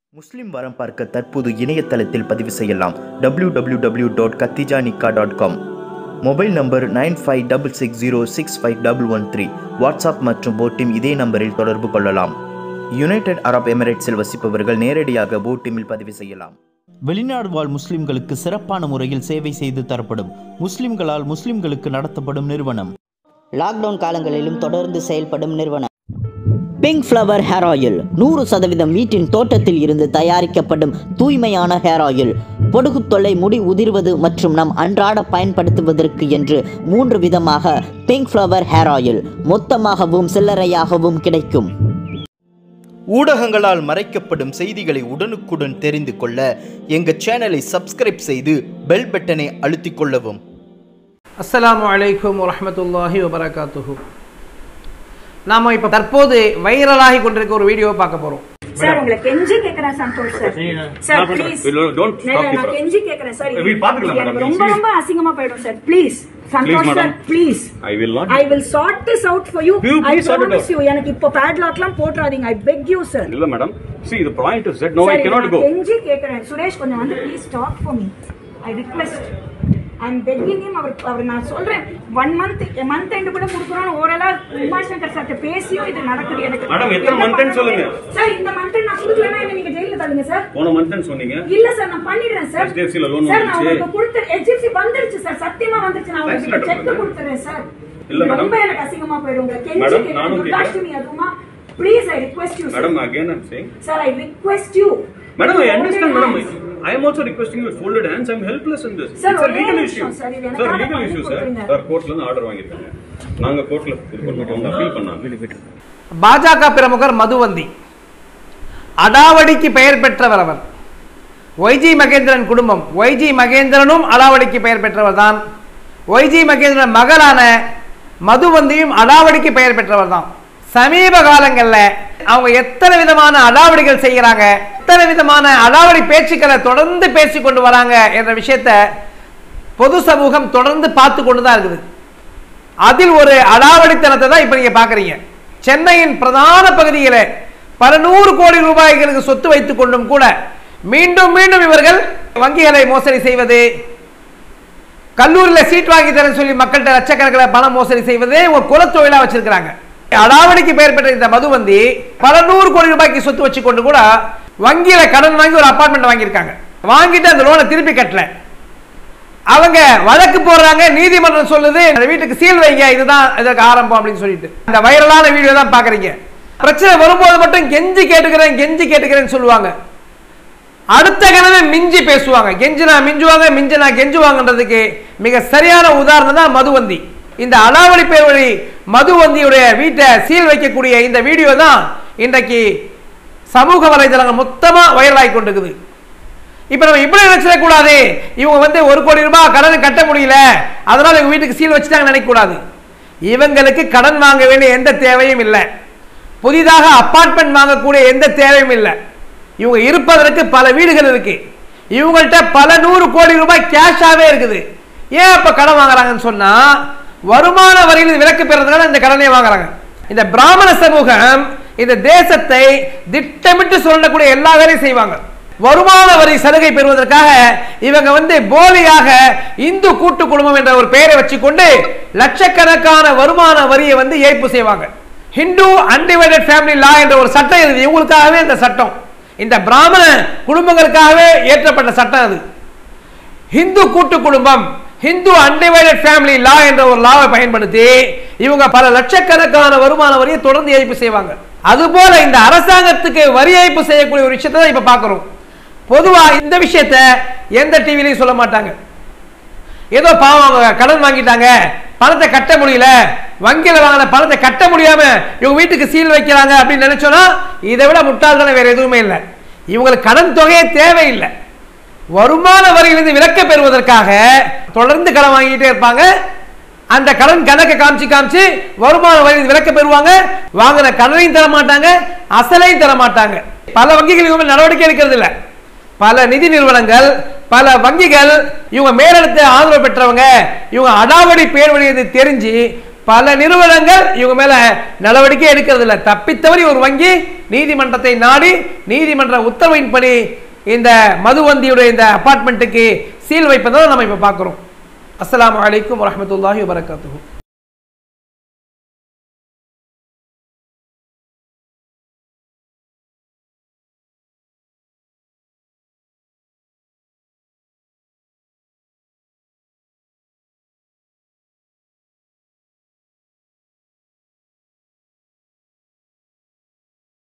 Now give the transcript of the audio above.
முஸ்லிம் வரம் பார்க்க தற்போது இணையதளத்தில் பதிவு செய்யலாம் www.kathijanikah.com. Mobile number 9566065113. வாட்ஸ்அப் மற்றும் போட்டிம் இதே நம்பரில் தொடர்பு கொள்ளலாம். யுனைடெட் அரப் எமிரேட்ஸில் வசிப்பவர்கள் நேரடியாக போட்டிமில் பதிவு செய்யலாம். வெளிநாடு வாழ் முஸ்லிம்களுக்கு சிறப்பான முறையில் சேவை செய்து தரப்படும் முஸ்லிம்களால் முஸ்லிம்களுக்கு நடத்தப்படும் நிறுவனம். லாக்டவுன் காலங்களிலும் தொடர்ந்து செயல்படும் நிறுவனம். பிங்க் ஃப்ளவர் ஹேர் ஆயில் 100% வீட்டின் தோட்டத்தில் இருந்து தயாரிக்கப்படும் தூய்மையான ஹேர் ஆயில். பொடுகு தொல்லை, முடி உதிர்வது மற்றும் நம் அன்றாட பயன்படுத்துவதற்கு என்று 3 விதமாக பிங்க் ஃப்ளவர் ஹேர் ஆயில் மொத்தமாகவும் சில்லறையாகவும் கிடைக்கும். ஊடகங்களால் மறைக்கப்படும் செய்திகளை உடனுக்குடன் தெரிந்து கொள்ள எங்கள் சேனலை சப்ஸ்கிரைப் செய்து பெல் பட்டனை அழுத்திக் கொள்ளவும். அஸ்ஸலாமு அலைக்கும் வரஹ்மத்துல்லாஹி வபரகாத்துஹு. நாம இப்ப தற்போது வைரலாகி கொண்டிருக்க ஒரு வீடியோவை பார்க்க போறோம். சார் உங்களை கெஞ்சி கேக்குறேன் சந்தோஷ் சார். சார் ப்ளீஸ் நான் கெஞ்சி கேக்குறேன் சார். எனக்கு ரொம்ப அசிங்கமா போய்டும் sir. Please Santhosh sir, please. I will sort this out for you. I promise you. எனக்கு இப்போ padlockலாம் போட்றாதீங்க. I beg you sir. இல்ல madam, see the point is that no I cannot go. கெஞ்சி கேக்குறேன் சுரேஷ், கொஞ்சம் வந்து please talk for me. I request. I'm begging him. அவர் நான் சொல்றேன் 1 month end கூட கொடுக்குறோம். ஓரலா உமாசங்கர் சார் பேசியும் இது நடக்குது. எனக்கு மேடம் எத்தனை மந்த் end சொல்லுங்க சார். இந்த மந்த் நான் கொடுக்கலனா என்ன நீங்க ஜெயில்ல தள்ளுங்க சார். போன மந்த் end சொன்னீங்க. இல்ல சார் நான் பண்ணிடுறேன் சார். HDFC ல லோன் வந்துச்சு சார். நான் உங்களுக்கு கொடுத்த HDFC வந்துருச்சு சார். சத்தியமா வந்துருச்சு. நான் உங்களுக்கு செக் கொடுத்துறேன் சார். இல்ல மேடம், ரொம்ப எனக்கு அசிங்கமா போய்டும். உங்க கெஞ்சி கேக்குறேன். அதுமா please I request you sir. Madam again I'm saying sir I request you. Madam I understand madam. I am also requesting you with folded hands. I am helpless in this. Sir, it's a legal issue. Sir, legal issue sir. Sir, கோர்ட்ல இருந்து order வாங்கிருக்காங்க. நாங்க கோர்ட்ல அவங்க appeal பண்ணாங்க. பாஜக பிரமுகர் மதுவந்தி அடாவடிக்கு பெயர் பெற்றவர் அவர். ஒய்ஜி மகேந்திரன் குடும்பம். ஒய்ஜி மகேந்திரனும் அடாவடிக்கு பெயர் பெற்றவர் தான். ஒய்ஜி மகேந்திரன் மகளான மதுவந்தியும் அடாவடிக்கு பெயர் பெற்றவர் தான். சமீப காலங்களில் அவங்க எத்தனை விதமான அடாவடிகள் செய்கிறாங்க, எத்தனை விதமான அடாவடி பேச்சுக்களை தொடர்ந்து பேசி கொண்டு வராங்க என்ற விஷயத்தை பொது சமூகம் தொடர்ந்து பார்த்து கொண்டு தான் இருக்குது. அதில் ஒரு அடாவடித்தனத்தை தான் இப்போ நீங்க பார்க்குறீங்க. சென்னையின் பிரதான பகுதியில் பல 100 கோடி ரூபாய்களுக்கு சொத்து வைத்துக் கொண்டும் கூட மீண்டும் மீண்டும் இவர்கள் வங்கிகளை மோசடி செய்வது, கல்லூரியில் சீட் வாங்கி தரேன்னு சொல்லி மக்கள்கிட்ட லட்சக்கணக்கில் பணம் மோசடி செய்வது ஒரு குலத்தொழிலாக வச்சிருக்கிறாங்க. அடாவடிக்கு பெயர் பெற்ற இந்த மதுவந்தி பல 100 கோடி ரூபாய்க்கு சொத்து வச்சு கொண்டு கூட வங்கியில கடன் வாங்கி ஒரு அபார்ட்மெண்ட் வாங்கியிருக்காங்க. வாங்கிட்டு அந்த லோனை திருப்பி கட்டல. அவங்க வழக்கு போடுறாங்க. நீதிமன்றம் சொல்லுது வீட்டுக்கு சீல் வைங்க, இதுதான் இதற்கு ஆரம்பம் அப்படின்னு சொல்லிட்டு இந்த வைரலான வீடியோ தான் பாக்குறீங்க. பிரச்சனை வரும்போது மட்டும் கெஞ்சி கேட்டுக்கிறேன்னு சொல்லுவாங்க. அடுத்த கணமே மிஞ்சி பேசுவாங்க. கெஞ்சினா மிஞ்சுவாங்க, மிஞ்சினா கெஞ்சுவாங்கன்றதுக்கு மிக சரியான உதாரணம் தான் மதுவந்தி. இந்த அடாவடி பேர் வழி மதுவந்தியுடைய வீட்டை சீல் வைக்கக்கூடிய இந்த வீடியோ தான் இன்றைக்கு சமூக வலைதளங்கள் மொத்தமா வைரலாகி கொண்டிருக்குது. இப்ப நம்ம இப்படி நினைச்சிடக்கூடாது, இவங்க வந்து 1 கோடி ரூபாய் கடன் கட்ட முடியல அதனால இவங்க வீட்டுக்கு சீல் வச்சுட்டாங்க நினைக்க கூடாது. இவங்களுக்கு கடன் வாங்க வேண்டிய எந்த தேவையும் இல்லை. புதிதாக அபார்ட்மெண்ட் வாங்கக்கூடிய எந்த தேவையும் இல்லை. இவங்க இருப்பதற்கு பல வீடுகள் இருக்கு. இவங்கள்ட்ட பல 100 கோடி ரூபாய் கேஷாவே இருக்குது. ஏன் அப்ப கடன் வாங்குறாங்கன்னு சொன்னா வருமான வரியில் விலக்கு பெறதுனால இந்த கடனை வாங்குறாங்க. இந்த பிராமண சமூகம் இந்த தேசத்தை திட்டமிட்டு சொல்லக்கூடிய எல்லா வேலையும் செய்வாங்க. வருமான வரி சலுகை பெறுவதற்காக இவங்க வந்து போலியாக இந்து கூட்டு குடும்பம் என்ற ஒரு பெயரை வச்சுக்கொண்டு லட்சக்கணக்கான வருமான வரியை வந்து ஏய்ப்பு செய்வாங்க. ஹிந்து அன்டிவைடட் ஃபேமிலி லா என்ற ஒரு சட்டம் இருக்குது. இவங்களுக்காகவே இந்த சட்டம், இந்த பிராமண குடும்பங்களுக்காகவே ஏற்றப்பட்ட சட்டம் அது. ஹிந்து கூட்டு குடும்பம், ஹிந்து அன்டிவைடட் ஃபேமிலி லா என்ற ஒரு லாவை பயன்படுத்தி இவங்க பல லட்சக்கணக்கான வருமான வரியை தொடர்ந்து ஏய்ப்பு செய்வாங்க. அதுபோல இந்த அரசாங்கத்துக்கு வரி ஏய்ப்பு செய்யக்கூடிய ஒரு விஷயத்தை தான் இப்ப பார்க்கிறோம். பொதுவா இந்த விஷயத்தை எந்த டிவிலையும் சொல்ல மாட்டாங்க. ஏதோ பாவம் கடன் வாங்கிட்டாங்க, பணத்தை கட்ட முடியல, வங்கியில வாங்கின பணத்தை கட்ட முடியாம இவங்க வீட்டுக்கு சீல் வைக்கிறாங்க அப்படின்னு நினைச்சோன்னா இதை விட முட்டாள்தானே வேற எதுவுமே இல்லை. இவங்களுக்கு கடன் தொகையே தேவையில்லை. வருமான வரியிலிருந்து விலக்க பெறுவதற்காக தொடர்ந்து கடன் வாங்கிட்டே இருப்பாங்க. அந்த கடன் கணக்கை காமிச்சு வருமான வரி விலக்க பெறுவாங்க. வாங்கின கடனையும் தர மாட்டாங்க, அசலையும் தர மாட்டாங்க. பல வங்கிகள் நடவடிக்கை எடுக்கிறது இல்லை. பல நிதி நிறுவனங்கள், பல வங்கிகள் இவங்க மேலெடுத்து ஆதரவு பெற்றவங்க, இவங்க அடாவடி பேர் வழியது தெரிஞ்சு பல நிறுவனங்கள் இவங்க மேல நடவடிக்கை எடுக்கிறது இல்லை. தப்பித்தவரி ஒரு வங்கி நீதிமன்றத்தை நாடி நீதிமன்ற உத்தரவின்படி இந்த மதுவந்தியுடைய இந்த அபார்ட்மெண்ட்டுக்கு சீல் வைப்பதை நம்ம இப்ப பார்க்கிறோம். அஸ்ஸலாமு அலைக்கும் வரஹ்மத்துல்லாஹி வபரகாத்துஹு.